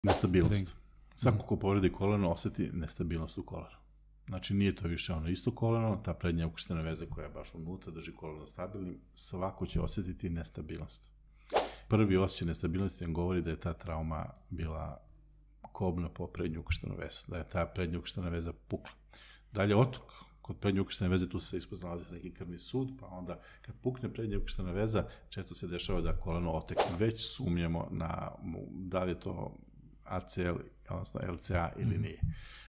Nestabilnost. Svako ko povredi koleno osjeti nestabilnost u kolenu. Znači nije to više ono isto koleno, ta prednja ukrštena veza koja je baš unutra, drži koleno stabilnim, svako će osjetiti nestabilnost. Prvi osjećaj nestabilnosti vam govori da je ta trauma bila kobna po prednju ukrštenu vezu, da je ta prednja ukrštena veza pukla. Dalje otok, kod prednje ukrštene veze tu se ispod nalazi neki krvni sud, pa onda kad pukne prednja ukrštena veza, često se dešava da koleno otekne. Već sumnjamo na da li je to ACL, odnosno LCA ili nije.